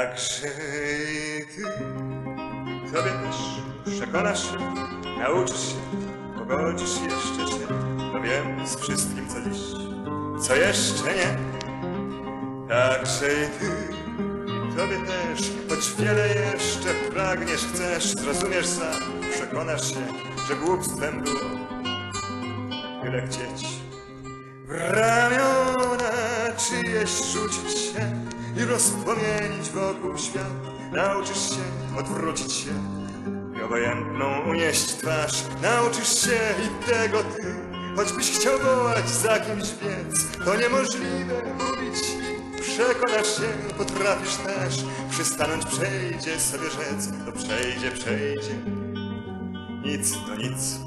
Także ty tobie też przekonasz się, nauczysz się, pogodzisz jeszcze się, no wiem, z wszystkim co dziś, co jeszcze nie. Także ty tobie też, choć wiele jeszcze pragniesz, chcesz, zrozumiesz sam, przekonasz się, że głupstwem było tyle chcieć. W ramiona czyjeś rzucić się i rozpłomienić wokół świat. Nauczysz się odwrócić się i obojętną unieść twarz. Nauczysz się i tego ty, choćbyś chciał wołać za kimś biec, to niemożliwe mówić i przekonasz się, potrafisz też przystanąć, przejdzie sobie rzec, to przejdzie, przejdzie, nic to nic.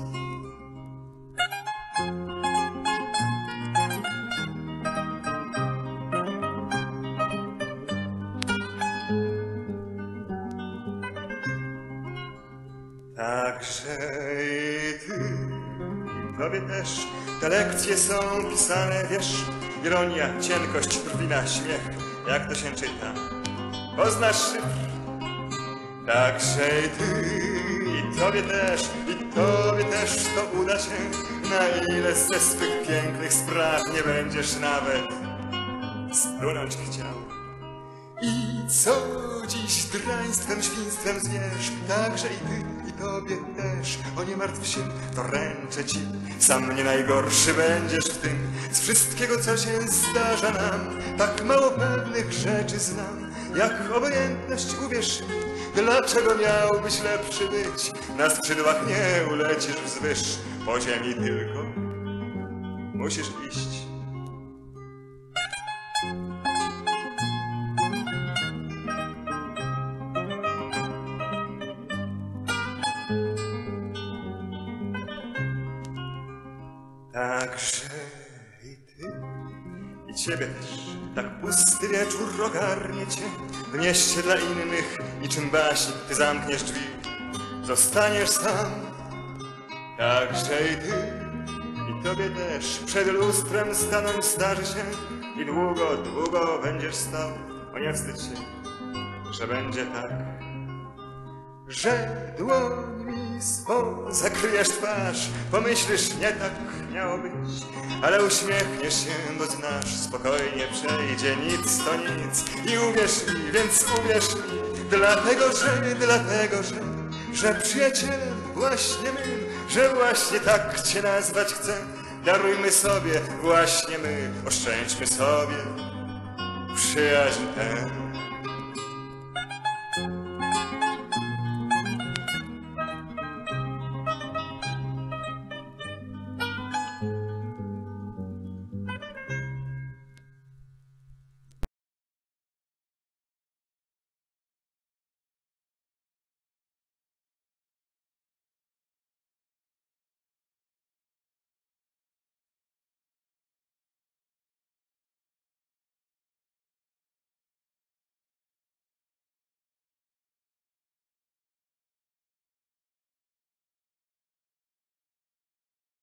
Także i ty, tobie też te lekcje są pisane, wiesz, ironia, cienkość, drwina, śmiech, jak to się czyta, poznasz szyfr. Także i ty, i tobie też to uda się, na ile ze swych pięknych spraw nie będziesz nawet splunąć chciał. I co dziś draństwem, świństwem zwierz, także i ty, i tobie też, o nie martw się, to ręczę ci, sam nie najgorszy będziesz w tym, z wszystkiego co się zdarza nam, tak mało pewnych rzeczy znam, jak obojętność, uwierz mi, dlaczego miałbyś lepszy być, na skrzydłach nie ulecisz wzwyż, po ziemi tylko musisz iść. Także i ty, i ciebie też, tak pusty wieczór ogarnie cię, w mieście dla innych, niczym baśń, ty zamkniesz drzwi, zostaniesz sam. Także i ty, i tobie też, przed lustrem stanąć zdarzy się i długo, długo będziesz stał, o nie wstydź się, że będzie tak, że dłońmi swą zakryjesz twarz, pomyślisz, nie tak miało być, ale uśmiechniesz się, bo znasz, spokojnie przejdzie, nic to nic. I uwierz mi, więc uwierz mi, dlatego, że przyjacielem właśnie my, że właśnie tak cię nazwać chcę. Darujmy sobie właśnie my, oszczędźmy sobie przyjaźń tę.